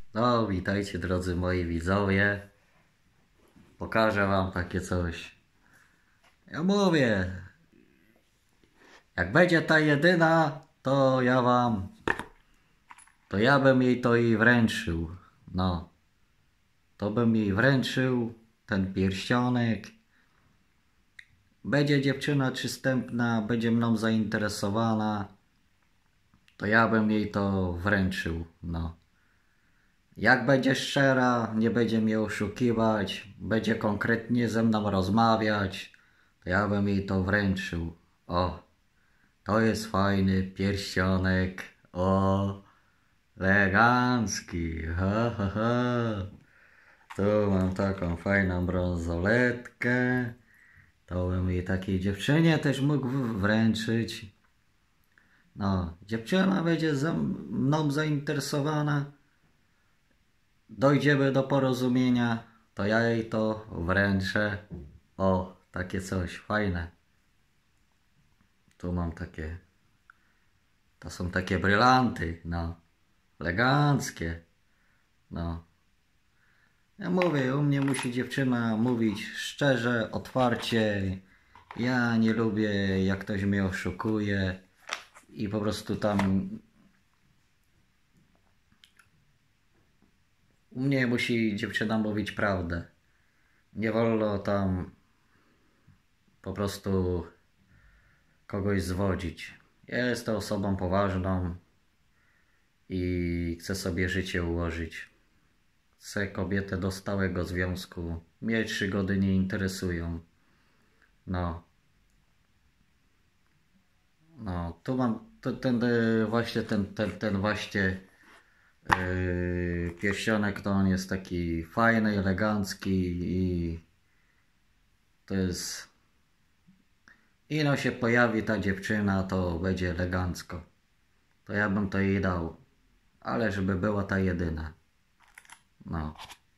No, witajcie drodzy moi widzowie. Pokażę wam takie coś. Ja mówię, jak będzie ta jedyna, to ja bym jej to i wręczył. No, to bym jej wręczył ten pierścionek. Będzie dziewczyna przystępna, będzie mną zainteresowana, to ja bym jej to wręczył. No. Jak będzie szczera, nie będzie mnie oszukiwać, będzie konkretnie ze mną rozmawiać, to ja bym jej to wręczył. O, to jest fajny pierścionek. O, elegancki. Ha, ha, ha. Tu mam taką fajną brązoletkę. To bym jej takiej dziewczynie też mógł wręczyć. No, dziewczyna będzie ze mną zainteresowana. Dojdziemy do porozumienia, to ja jej to wręczę. O, takie coś fajne. Tu mam takie, to są takie brylanty, no, eleganckie, no. Ja mówię, u mnie musi dziewczyna mówić szczerze, otwarcie. Ja nie lubię, jak ktoś mnie oszukuje i po prostu tam u mnie musi dziewczyna mówić prawdę. Nie wolno tam po prostu kogoś zwodzić. Ja jestem osobą poważną i chcę sobie życie ułożyć. Chcę kobietę do stałego związku. Mnie przygody nie interesują. No. No, tu mam ten właśnie pierścionek, to on jest taki fajny, elegancki i to jest... Ino się pojawi ta dziewczyna, to będzie elegancko. To ja bym to jej dał. Ale żeby była ta jedyna. No.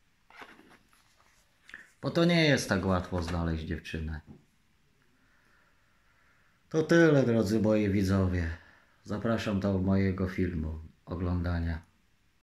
Bo to nie jest tak łatwo znaleźć dziewczynę. To tyle, drodzy moi widzowie. Zapraszam do mojego filmu oglądania.